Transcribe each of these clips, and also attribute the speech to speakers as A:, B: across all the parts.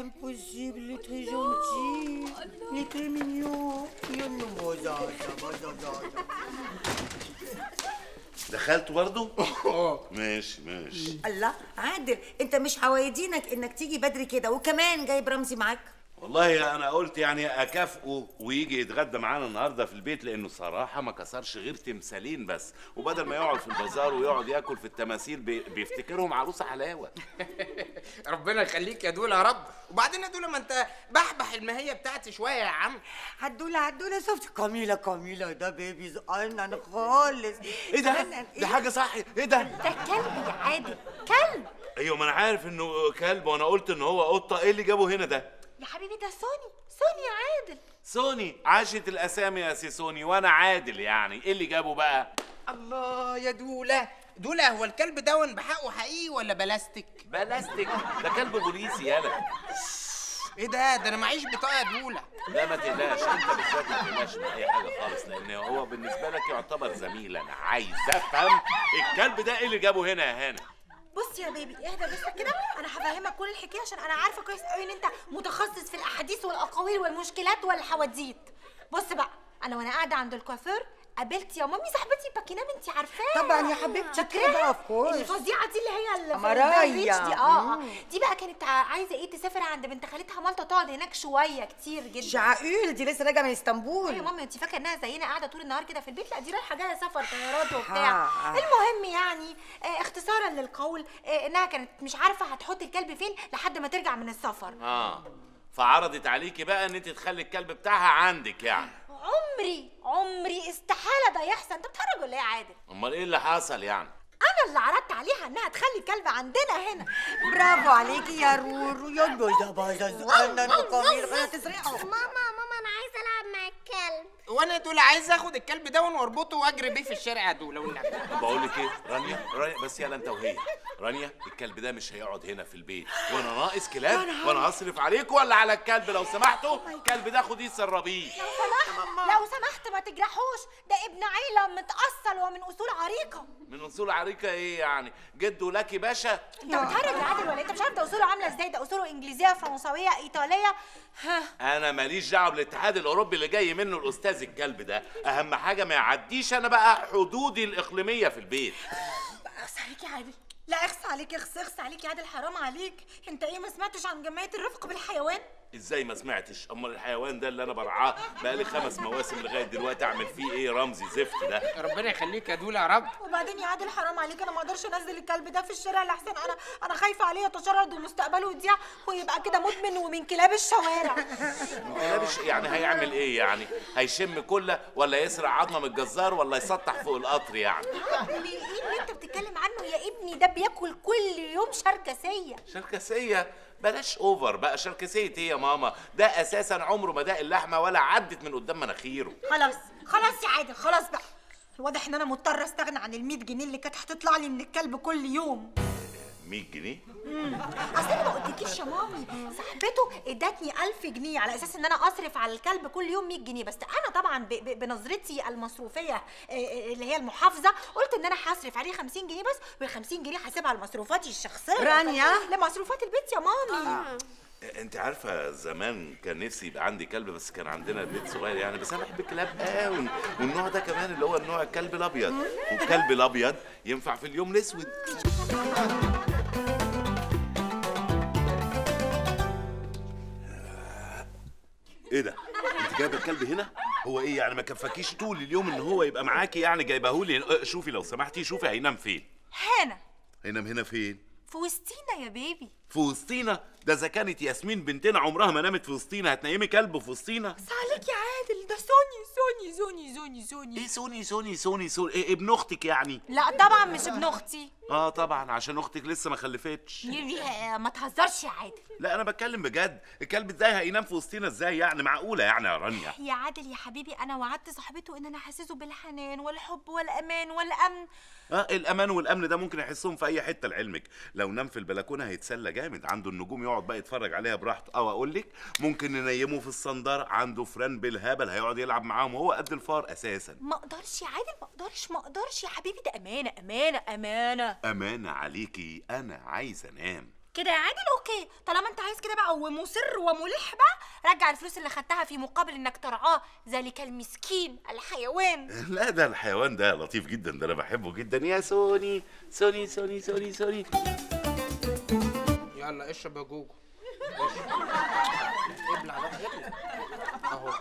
A: impossible, il est très gentil. Il est très mignon.
B: دخلت برضه؟ ماشي ماشي.
A: الله عادل، انت مش عوايدينك انك تيجي بدري كده وكمان جايب رمزي معاك؟
B: والله انا قلت يعني اكافئه ويجي يتغدى معانا النهارده في البيت، لانه صراحه ما كسرش غير تمثالين بس، وبدل ما يقعد في البازار ويقعد ياكل في التماثيل بيفتكرهم عروسه حلاوه.
C: ربنا يخليك يا دوله يا رب. وبعدين يا دوله ما انت بحبح الماهيه بتاعتي شويه يا عم.
A: هدوله شفت كاميلا ده بيبي زقلنا خالص.
B: ايه ده؟ دي حاجه صح. ايه ده؟
D: ده كلب يا عادل، كلب.
B: ايوه ما انا عارف انه كلب، وانا قلت ان هو قطه. ايه اللي جابه هنا ده؟
D: يا حبيبي ده سوني يا عادل.
B: سوني عاشت الاسامي يا سي سوني، وانا عادل يعني. ايه اللي جابه بقى؟
C: الله يا دوله هو الكلب ده بحقه حقيقي ولا بلاستيك؟
B: بلاستيك، ده كلب بوليسي يالا.
C: ايه ده انا معيش بطاقه يا دوله.
B: لا ما تقلقش، انت بالذات ما تقلقش من اي حاجه خالص، لان هو بالنسبه لك يعتبر زميل. انا عايز افهم الكلب ده ايه اللي جابه هنا يا هانه.
D: بص يا بيبي اهدى بس كده، انا هفهمك كل الحكايه عشان انا عارفه كويس قوي ان انت متخصص في الاحاديث والاقاويل والمشكلات والحواديت. بص بقى، انا وانا قاعده عند الكوافير قابلت يا مامي صاحبتي باكينام، انت عارفاها
A: طبعا يا حبيبتي كده. اوف كورس
D: الفظيعه دي اللي هي
A: مرايا
D: دي دي بقى كانت عايزه ايه تسافر عند بنت خالتها مالطا، تقعد هناك شويه كتير جدا.
A: شعقول دي لسه راجعه من اسطنبول.
D: يا مامي انت فاكره انها زينا قاعده طول النهار كده في البيت؟ لا دي رايحه جايه سفر طيارات وبتاع. المهم يعني اختصارا للقول انها كانت مش عارفه هتحط الكلب فين لحد ما ترجع من السفر.
B: فعرضت عليكي بقى ان انت تخلي الكلب بتاعها عندك يعني.
D: عمري استحاله ده يحصل. انت بتهرج ولا ايه يا عادل؟
B: امال ايه اللي حصل يعني؟
D: انا اللي عرضت عليها انها تخلي الكلب عندنا هنا.
A: برافو عليكي يا رورو يا جوزة باظة زقلنا نقامير غير تسرقه.
E: ماما انا عايزه العب مع الكلب.
C: وانا دول عايز اخد الكلب ده واربطه واجري بيه في الشارع يا دوله والنبي.
B: بقول لك ايه رانيا بس يلا انت وهي. رانيا الكلب ده مش هيقعد هنا في البيت، وانا ناقص كلاب وانا هصرف عليكم ولا على الكلب؟ لو سمحتوا الكلب ده خديه سربيه.
D: لو سمحت ما تجرحوش، ده ابن عيله متأصل ومن اصول عريقه.
B: من اصول عريقه ايه يعني؟ جده لكي باشا؟
D: انت بتهرج يا عادل ولا انت مش عارف ده اصوله عامله ازاي؟ ده اصوله انجليزيه فرنسويه ايطاليه.
B: انا ماليش دعوه بالاتحاد الاوروبي اللي جاي منه الاستاذ الكلب ده. اهم حاجه ما يعديش انا بقى حدودي الاقليميه في البيت.
D: اخس عليك يا عادل، لا اخس عليك، اخس عليك يا عادل، حرام عليك. انت ايه ما سمعتش عن جمعيه الرفق بالحيوان؟
B: ازاي ما سمعتش؟ امال الحيوان ده اللي انا برعاه بقالي 5 مواسم لغايه دلوقتي اعمل فيه ايه؟ رمزي زفت ده.
C: ربنا يخليك يا دوله يا رب.
D: وبعدين يا عادل حرام عليك، انا ما اقدرش انزل الكلب ده في الشارع لحسن انا خايفه عليه يتشرد ومستقبله يضيع ويبقى كده مدمن ومن كلاب الشوارع.
B: يعني هيعمل ايه يعني؟ هيشم كله ولا يسرق عظمه من الجزار ولا يسطح فوق القطر يعني؟
D: ايه اللي انت بتتكلم عنه يا ابني؟ ده بياكل كل يوم شركسيه.
B: شركسيه؟ بلاش اوفر بقى. شركسيه ايه يا ماما؟ ده اساسا عمره ما داق اللحمه ولا عدت من قدام مناخيره.
D: خلاص يا عادل، خلاص بقى. الواضح ان انا مضطره استغنى عن ال100 جنيه اللي كانت هتطلع لي من الكلب كل يوم.
B: 100 جنيه؟
D: اصل انا ما قلتلكيش يا مامي صاحبته ادتني 1000 جنيه على اساس ان انا اصرف على الكلب كل يوم 100 جنيه بس. انا طبعا بنظرتي المصروفيه اللي هي المحافظه قلت ان انا هصرف عليه 50 جنيه بس، وال50 جنيه هسيبها لمصروفاتي الشخصيه.
A: رانيا
D: لمصروفات البيت يا مامي.
B: انت عارفه زمان كان نفسي يبقى عندي كلب، بس كان عندنا بيت صغير يعني. بس انا بحب الكلاب قوي، والنوع ده كمان اللي هو النوع الكلب الابيض. والكلب الابيض ينفع في اليوم الاسود. ايه ده؟ انت جايبه الكلب هنا؟ هو ايه يعني ما كفاكيش طول اليوم ان هو يبقى معاكي يعني جايبهولي؟ شوفي لو سمحتي، شوفي هينام فين؟
D: هنا.
B: هينام هنا فين؟
D: في وسطينا يا بيبي.
B: في وسطينا؟ ده اذا كانت ياسمين بنتنا عمرها ما نامت في وسطينا، هتنيمي كلب في وسطينا؟
D: بس عليك يا عادل، ده سوني.
B: ايه سوني؟ إيه ابن اختك يعني؟
D: لا طبعا مش ابن اختي.
B: طبعا عشان اختك لسه ما خلفتش.
D: ما تهزرش يا عادل.
B: لا انا بتكلم بجد. الكلب ازاي هينام في وسطينا؟ ازاي يعني؟ معقوله يعني يا رانيا؟
D: يا عادل يا حبيبي، انا وعدت صاحبته ان انا احسسه بالحنان والحب والامان والامن.
B: الامان والامن ده ممكن يحسهم في اي حته لعلمك. لو نام في البلكونه هيتسلى جامد، عنده النجوم يقعد بقى يتفرج عليها براحته. او اقول لك ممكن ننيمه في الصندار، عنده فران بالهبل هيقعد يلعب معاهم وهو قد الفار اساسا.
D: ما اقدرش يا عادل، ما اقدرش يا حبيبي، ده امانه.
B: امانه عليكي. انا عايز انام.
D: كده يا عادل اوكي، طالما انت عايز كده بقى ومصر وملح بقى، رجع الفلوس اللي خدتها في مقابل انك ترعاه ذلك المسكين الحيوان.
B: لا ده الحيوان ده لطيف جدا، ده انا بحبه جدا يا سوني. سوني سوني سوني سوني.
C: يلا اشرب يا جوجو. ابلع بقى ابلع اهو.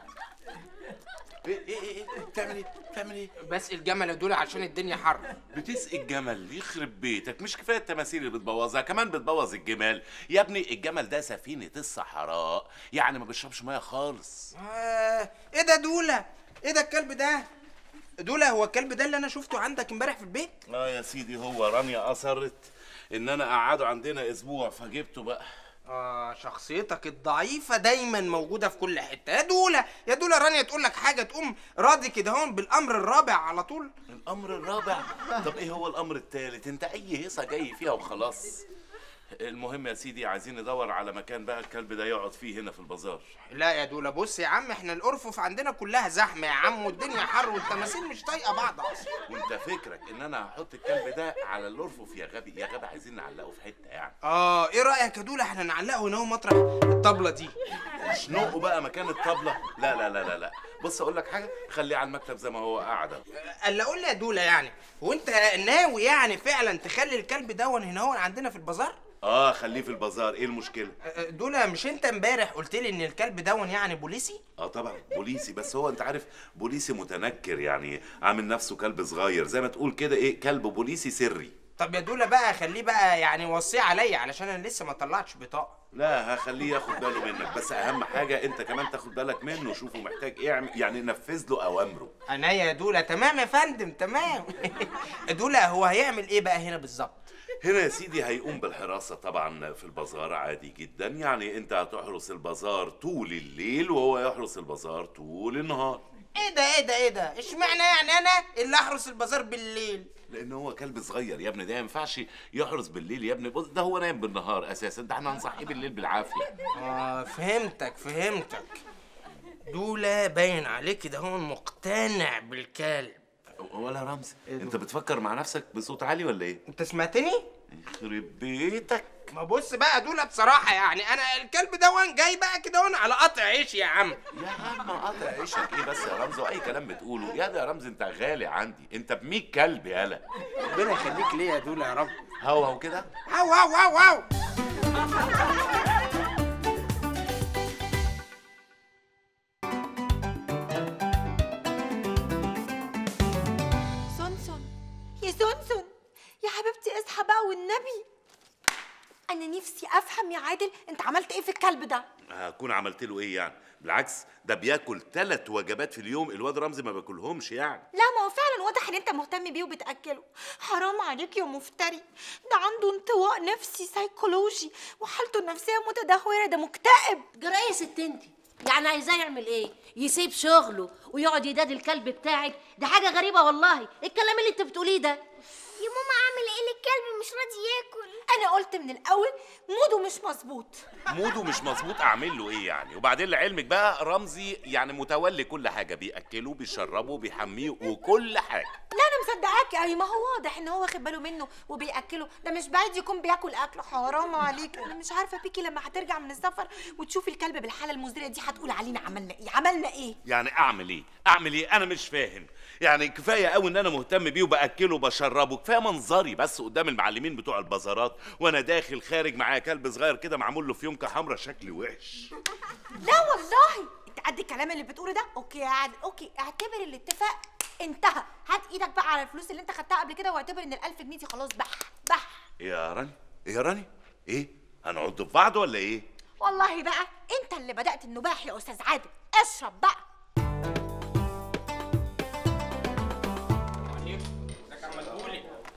B: ايه بتعمل ايه؟
C: بسقي الجمل يا دول عشان الدنيا حر.
B: بتسقي الجمل؟ يخرب بيتك، مش كفايه التماثيل اللي بتبوظها كمان بتبوظ الجمال. يا ابني الجمل ده سفينه الصحراء، يعني ما بيشربش ميه خالص.
C: ايه ده دوله؟ ايه ده الكلب ده؟ دوله هو الكلب ده اللي انا شفته عندك امبارح في البيت؟
B: يا سيدي هو رانيا اصرت ان انا اقعده عندنا اسبوع فجبته بقى.
C: شخصيتك الضعيفة دايما موجودة في كل حتة يا دولة. يا دولة رانيا تقول لك حاجة تقوم راضي كده هون بالأمر الرابع على طول.
B: الأمر الرابع؟ طب إيه هو الأمر الثالث؟ أنت أي هيصة جاي فيها وخلاص. المهم يا سيدي عايزين ندور على مكان بقى الكلب ده يقعد فيه هنا في البازار.
C: لا يا دولة بص يا عم، احنا الأرفف عندنا كلها زحمة يا عم، والدنيا حر والتماثيل مش طايقة بعض أصلا.
B: وأنت فكرك إن أنا هحط الكلب ده على الأرفف؟ يا غبي يا غبي، عايزين نعلقه في حتة يعني.
C: إيه رأيك يا دولة احنا نعلقه هنا مطرح الطبلة دي؟
B: مش نقه بقى مكان الطبلة؟ لا لا لا لا لا، بص أقول لك حاجة، خليه على المكتب زي ما هو قاعد.
C: ألا قول لي يا دولة يعني، هو أنت ناوي يعني فعلا تخلي الكلب دون هنا هو عندنا في البازار؟
B: خليه في البازار، ايه المشكلة؟
C: دولة مش انت امبارح قلت لي ان الكلب دون يعني بوليسي؟
B: طبعا بوليسي، بس هو انت عارف بوليسي متنكر، يعني عامل نفسه كلب صغير زي ما تقول كده، ايه، كلب بوليسي سري.
C: طب يا دولة بقى خليه بقى يعني وصيه عليا علشان انا لسه ما طلعتش بطاقة.
B: لا هخليه ياخد باله منك، بس اهم حاجة انت كمان تاخد بالك منه، شوفه محتاج ايه يعني نفذ له اوامره.
C: انا يا دولة تمام يا فندم تمام. دولة هو هيعمل ايه بقى هنا بالظبط؟
B: هنا يا سيدي هيقوم بالحراسة طبعا في البازار عادي جدا، يعني انت هتحرس البازار طول الليل وهو يحرس البازار طول النهار.
C: ايه ده اشمعنى يعني انا اللي احرس البازار بالليل؟
B: لان هو كلب صغير يا ابني، ده ما ينفعش يحرس بالليل يا ابني، بص ده هو نايم بالنهار اساسا، ده احنا هنصحيه بالليل بالعافية.
C: فهمتك. دولة باين عليك كده هو مقتنع بالكلب.
B: ولا رمزي انت بتفكر مع نفسك بصوت عالي ولا ايه؟
C: انت سمعتني؟
B: يخرب بيتك.
C: ما بص بقى دولة بصراحة يعني انا الكلب دون جاي بقى كده على قطع عيش يا عم.
B: يا عم قطع عيشك ايه بس يا رمزي، واي كلام بتقوله يا ده يا رمزي، انت غالي عندي، انت ب100 كلب يالا.
C: ربنا يخليك ليه يا دولة يا رب.
B: هو كده
C: هاو.
D: سونسون يا حبيبتي اصحى بقى والنبي. انا نفسي افهم يا عادل انت عملت ايه في الكلب ده؟
B: هكون عملت له ايه يعني؟ بالعكس ده بياكل 3 وجبات في اليوم، الواد رمزي ما بياكلهمش يعني.
D: لا ما هو فعلا واضح ان انت مهتم بيه وبتاكله. حرام عليك يا مفتري، ده عنده انطواء نفسي سيكولوجي وحالته النفسيه متدهوره، ده مكتئب.
F: جرى ايه يا ست انت؟ يعني عايزاه يعمل ايه؟ يسيب شغله ويقعد يدادي الكلب بتاعك؟ ده حاجه غريبه والله الكلام اللي انت بتقوليه ده.
E: يا ماما اعمل ايه الكلب مش راضي ياكل؟
D: انا قلت من الاول موده مش مظبوط.
B: موده مش مظبوط، اعمل له ايه يعني؟ وبعدين لعلمك بقى رمزي يعني متولي كل حاجه، بياكله بيشربه بيحميه وكل حاجه.
D: لا انا مصدقاك قوي، ما هو واضح ان هو واخد باله منه وبياكله، ده مش بعيد يكون بياكل اكله. حرام عليك. انا مش عارفه بيكي لما هترجع من السفر وتشوف الكلب بالحاله المزريه دي هتقول علينا عملنا ايه
B: يعني اعمل ايه انا مش فاهم يعني. كفايه قوي ان انا مهتم بيه وباكله وبشربه، كفايه منظري بس قدام المعلمين بتوع البازارات وانا داخل خارج معايا كلب صغير كده معمول له فيونكه حمراء شكلي وحش.
D: لا والله انت قد الكلام اللي بتقوله ده. اوكي يا عادل، اوكي اعتبر الاتفاق انتهى. هات ايدك بقى على الفلوس اللي انت خدتها قبل كده واعتبر ان ال1000 جنيه دي خلاص بح.
B: يا راني ايه هنعض في بعض ولا ايه؟
D: والله بقى انت اللي بدأت النباح يا استاذ عادل. اشرب بقى.